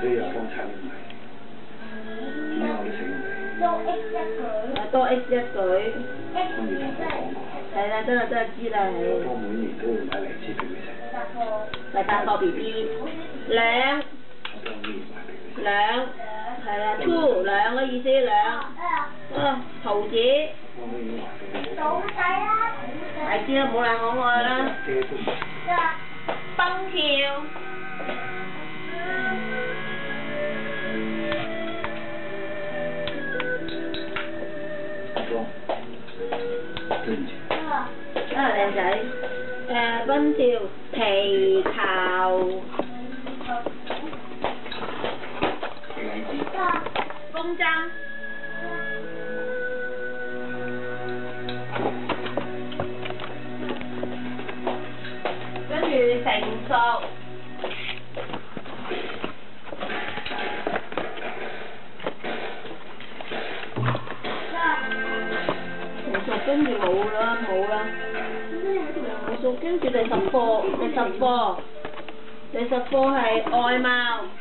都有幫襯咪？點解我都醒唔起？ 多 X 一舉。 多 X 一舉。跟住同我講過。係啦，真係知啦，係。我每年都會買荔枝俾佢食。 第八個 BB。兩。 我當然買俾佢食。 兩。係啦 ，two 兩嘅意思兩。桃子。 我都已經話俾佢冇。 倒仔啦。大知啦，冇爛可愛啦。蹦跳。 對唔住。 靚仔。蹦跳皮球。風箏。跟住成熟。成熟跟住冇啦。成熟跟住第十課係外貌。